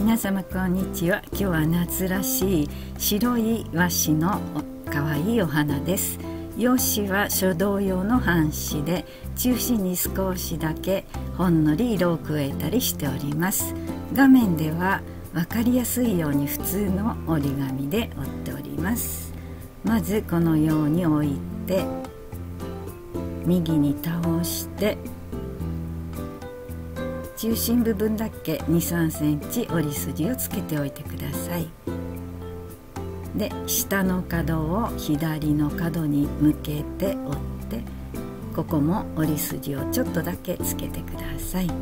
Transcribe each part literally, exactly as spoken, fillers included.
皆様こんにちは。今日は夏らしい白い和紙のかわいいお花です。用紙は書道用の半紙で、中心に少しだけほんのり色を加えたりしております。画面では分かりやすいように普通の折り紙で折っております。まずこのように置いて、右に倒して中心部分だけ にさんセンチ折り筋をつけておいてください。で、下の角を左の角に向けて折って、ここも折り筋をちょっとだけつけてください。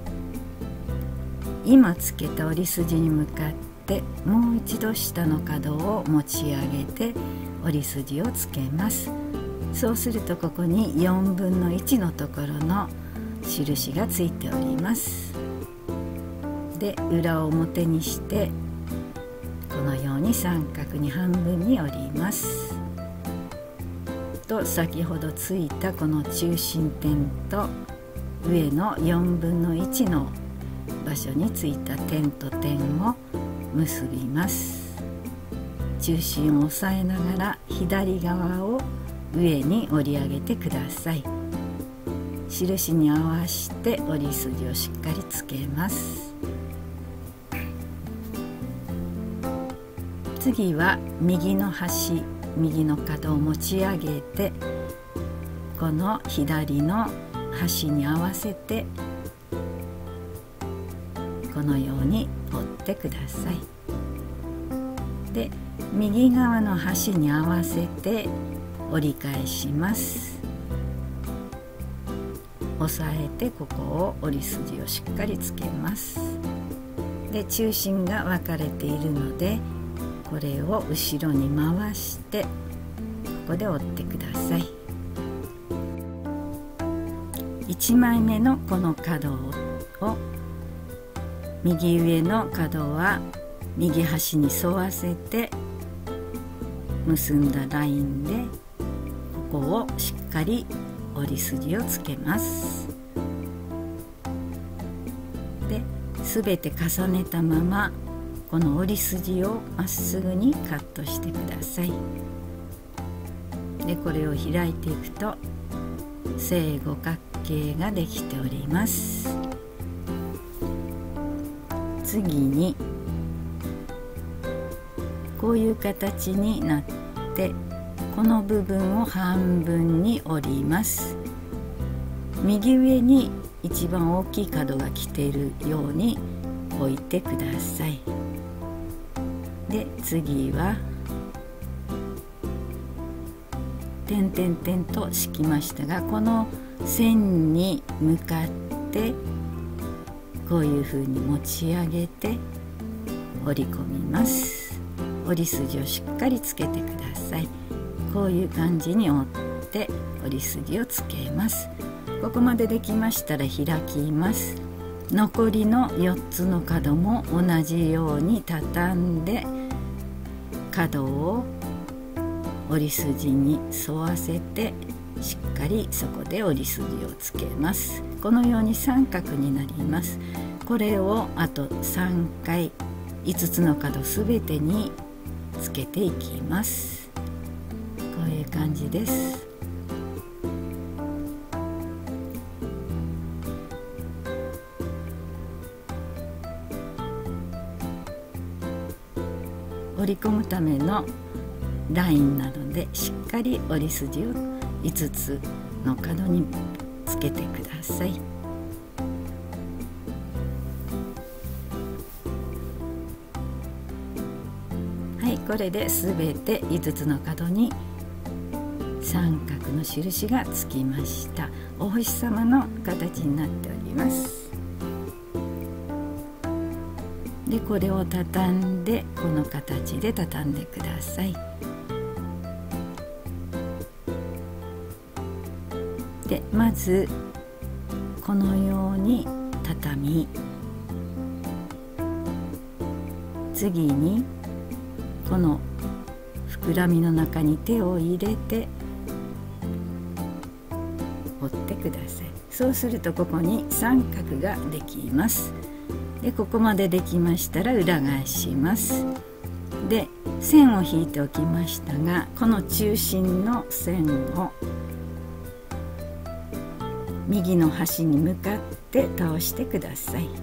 今つけた折り筋に向かってもう一度下の角を持ち上げて折り筋をつけます。そうするとここによんぶんのいちのところの印がついております。で、裏を表にしてこのように三角に半分に折ります。と、先ほどついたこの中心点と上のよんぶんのいちの場所についた点と点を結びます。中心を押さえながら左側を上に折り上げてください。印に合わせて折り筋をしっかりつけます。次は右の端、右の角を持ち上げて、この左の端に合わせてこのように折ってください。で、右側の端に合わせて折り返します。押さえてここを折り筋をしっかりつけます。で、中心が分かれているので、これを後ろに回してここで折ってください。いちまいめのこの角を右上の角は右端に沿わせて結んだラインでここをしっかり折り筋をつけます。で、すべて重ねたままこの折り筋をまっすぐにカットしてください。で、これを開いていくと正五角形ができております。次にこういう形になって、この部分を半分に折ります。右上に一番大きい角が来ているように置いてください。で、次は点々々と敷きましたが、この線に向かってこういうふうに持ち上げて折り込みます。折り筋をしっかりつけてください。こういう感じに折って折り筋をつけます。ここまでできましたら開きます。残りのよっつの角も同じように畳んで角を折り筋に沿わせてしっかりそこで折り筋をつけます。このように三角になります。これをあとさんかいいつつの角すべてにつけていきます。こういう感じです。折り込むためのラインなので、しっかり折り筋をいつつの角につけてください。はい、これで全ていつつの角に三角の印がつきました。お星様の形になっております。で、これを畳んでこの形で畳んでください。で、まずこのように畳み、次にこの膨らみの中に手を入れて折ってください。そうするとここに三角ができます。 でここまでできましたら裏返します。で線を引いておきましたが、この中心の線を右の端に向かって倒してください。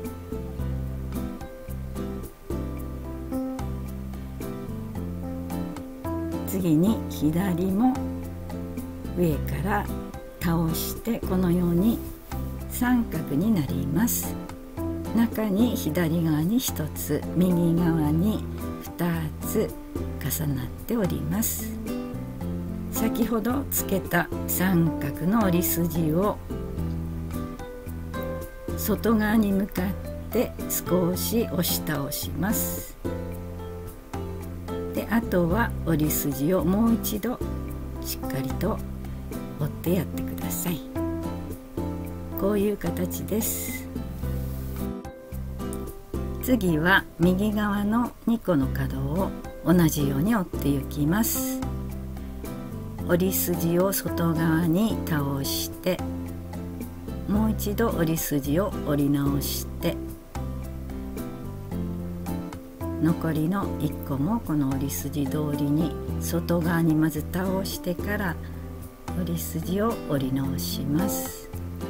次に左も上から倒してこのように三角になります。中に左側にひとつ、右側にふたつ重なっております。先ほどつけた三角の折り筋を外側に向かって少し押し倒します。であとは折り筋をもう一度しっかりと折ってやってください。こういう形です。次は右側のにこの角を同じように折っていきます。折り筋を外側に倒してもう一度折り筋を折り直して残りのいっこもこの折り筋通りに外側にまず倒してから折り筋を折り直します。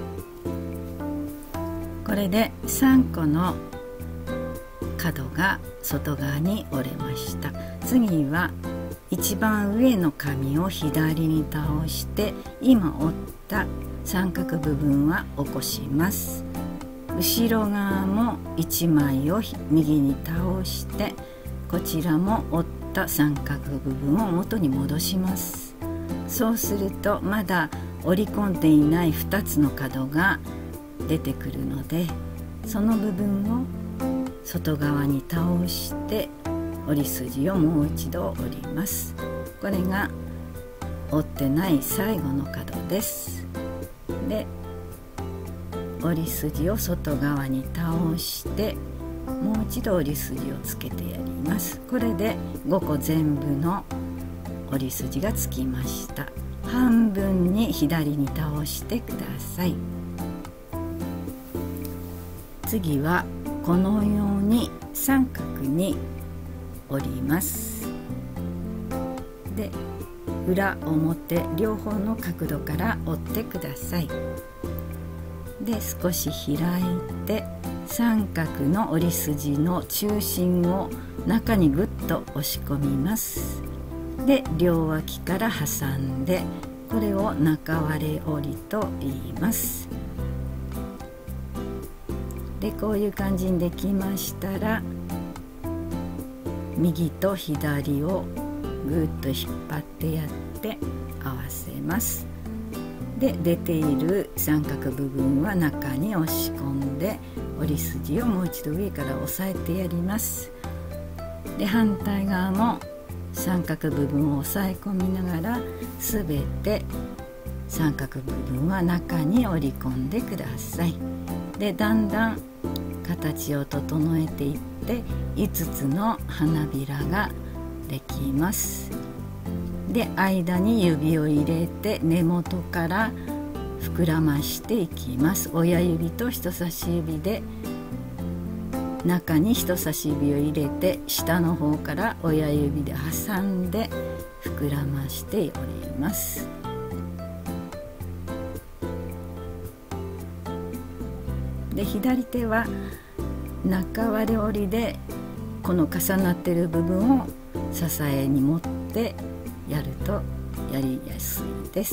これでさんこの角が外側に折れました。次は一番上の紙を左に倒して今折った三角部分は起こします。後ろ側もいちまいを右に倒してこちらも折った三角部分を元に戻します。そうするとまだ折り込んでいないふたつの角が出てくるので、その部分を外側に倒して折り筋をもう一度折ります。これが折ってない最後の角です。で折り筋を外側に倒してもう一度折り筋をつけてやります。これでごこ全部の折り筋がつきました。半分に左に倒してください。次はこのように三角に折ります。で裏表両方の角度から折ってください。で少し開いて三角の折り筋の中心を中にぐっと押し込みます。で両脇から挟んでこれを中割れ折りと言います。でこういう感じにできましたら右と左をぐっと引っ張ってやって合わせます。で出ている三角部分は中に押し込んで折り筋をもう一度上から押さえてやります。で反対側も三角部分を押さえ込みながらすべて三角部分は中に折り込んでください。でだんだん形を整えていっていつつの花びらができます。で間に指を入れて根元から膨らましていきます。親指と人差し指で中に人差し指を入れて下の方から親指で挟んで膨らましております。で左手は中割れ折りでこの重なっている部分を支えに持ってやるとやりやすいです。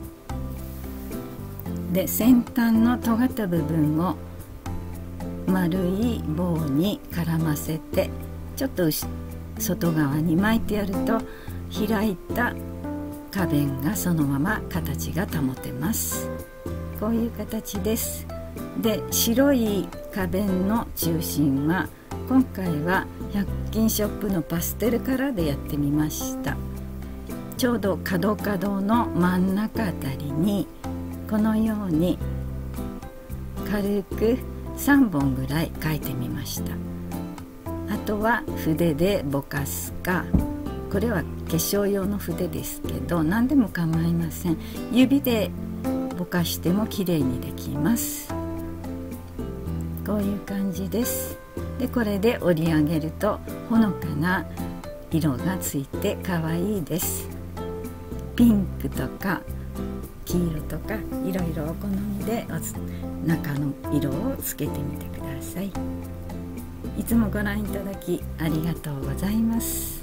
で先端の尖った部分を丸い棒に絡ませてちょっと外側に巻いてやると開いた花弁がそのまま形が保てます。こういう形です。で白い花弁の中心は今回はひゃく均ショップのパステルカラーでやってみました。ちょうど角角の真ん中あたりにこのように軽くさんぼんぐらい描いてみました。あとは筆でぼかすか、これは化粧用の筆ですけど何でも構いません。指でぼかしてもきれいにできます。ここういう感じです。でこれで折り上げるとほのかな色がついて可愛いです。ピンクとか黄色とかいろいろお好みで中の色をつけてみてください。いつもご覧いただきありがとうございます。